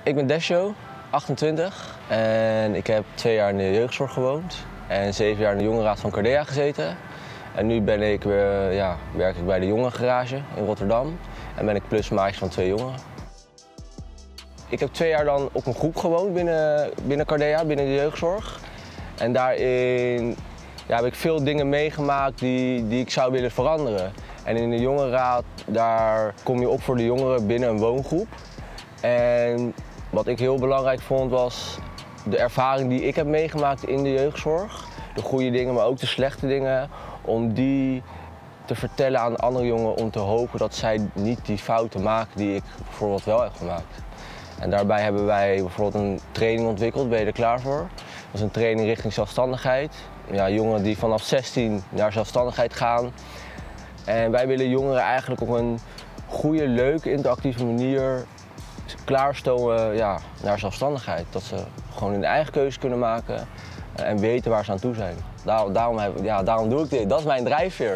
Ik ben Desjo, 28 en ik heb 2 jaar in de jeugdzorg gewoond en 7 jaar in de jongerenraad van Cardea gezeten. En nu werk ik bij de jongerengarage in Rotterdam en ben ik plusmaatje van 2 jongeren. Ik heb 2 jaar dan op een groep gewoond binnen Cardea, binnen de jeugdzorg. En daarin heb ik veel dingen meegemaakt die ik zou willen veranderen. En in de jongerenraad, daar kom je op voor de jongeren binnen een woongroep. En wat ik heel belangrijk vond was de ervaring die ik heb meegemaakt in de jeugdzorg. De goede dingen, maar ook de slechte dingen. Om die te vertellen aan andere jongeren om te hopen dat zij niet die fouten maken die ik bijvoorbeeld wel heb gemaakt. En daarbij hebben wij bijvoorbeeld een training ontwikkeld, ben je er klaar voor? Dat is een training richting zelfstandigheid. Ja, jongeren die vanaf 16 naar zelfstandigheid gaan. En wij willen jongeren eigenlijk op een goede, leuke, interactieve manier klaarstomen naar zelfstandigheid. Dat ze gewoon hun eigen keuze kunnen maken en weten waar ze aan toe zijn. Daarom doe ik dit. Dat is mijn drijfveer.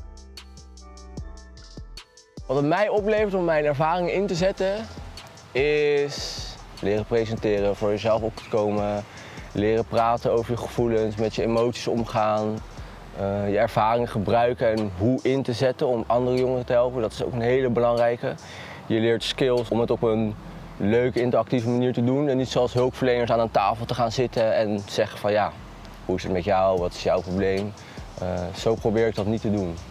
Wat het mij oplevert om mijn ervaringen in te zetten, is leren presenteren, voor jezelf op te komen, leren praten over je gevoelens, met je emoties omgaan, je ervaringen gebruiken en hoe in te zetten om andere jongeren te helpen. Dat is ook een hele belangrijke. Je leert skills om het op een leuke, interactieve manier te doen en niet zoals hulpverleners aan een tafel te gaan zitten en zeggen van ja, hoe is het met jou, wat is jouw probleem? Zo probeer ik dat niet te doen.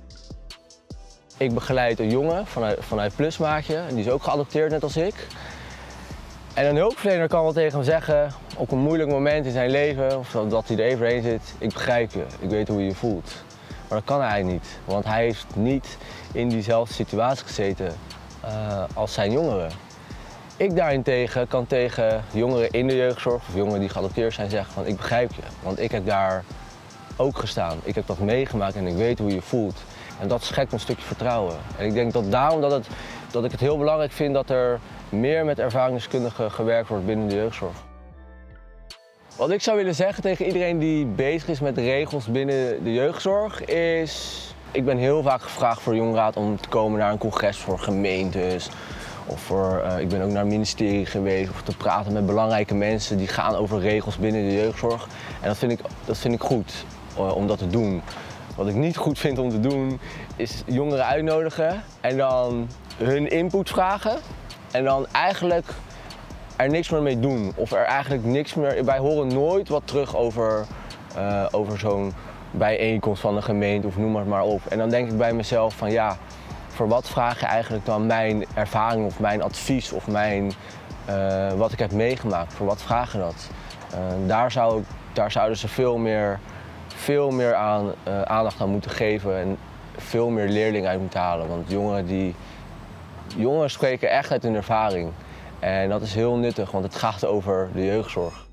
Ik begeleid een jongen vanuit Plusmaatje, die is ook geadopteerd net als ik. En een hulpverlener kan wel tegen hem zeggen, op een moeilijk moment in zijn leven, of dat hij er even heen zit, ik begrijp je, ik weet hoe je je voelt. Maar dat kan hij niet, want hij heeft niet in diezelfde situatie gezeten als zijn jongeren. Ik daarentegen kan tegen jongeren in de jeugdzorg of jongeren die geadopteerd zijn zeggen van ik begrijp je, want ik heb daar ook gestaan. Ik heb dat meegemaakt en ik weet hoe je voelt. En dat schept een stukje vertrouwen. En ik denk dat daarom dat ik het heel belangrijk vind dat er meer met ervaringsdeskundigen gewerkt wordt binnen de jeugdzorg. Wat ik zou willen zeggen tegen iedereen die bezig is met regels binnen de jeugdzorg is, ik ben heel vaak gevraagd voor de jongerenraad om te komen naar een congres voor gemeentes. Of ik ben ook naar het ministerie geweest of te praten met belangrijke mensen die gaan over regels binnen de jeugdzorg. En dat vind ik goed om dat te doen. Wat ik niet goed vind om te doen is jongeren uitnodigen en dan hun input vragen. En dan eigenlijk er niks meer mee doen. Of er eigenlijk niks meer. Wij horen nooit wat terug over zo'n bijeenkomst van een gemeente of noem het maar op. En dan denk ik bij mezelf van ja, voor wat vraag je eigenlijk dan mijn ervaring of mijn advies of wat ik heb meegemaakt? Voor wat vraag je dat? Daar zouden ze veel meer aandacht aan moeten geven en veel meer leerlingen uit moeten halen. Want jongeren spreken echt uit hun ervaring. En dat is heel nuttig, want het gaat over de jeugdzorg.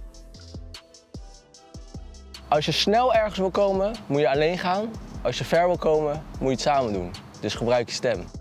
Als je snel ergens wil komen, moet je alleen gaan. Als je ver wil komen, moet je het samen doen. Dus gebruik je stem.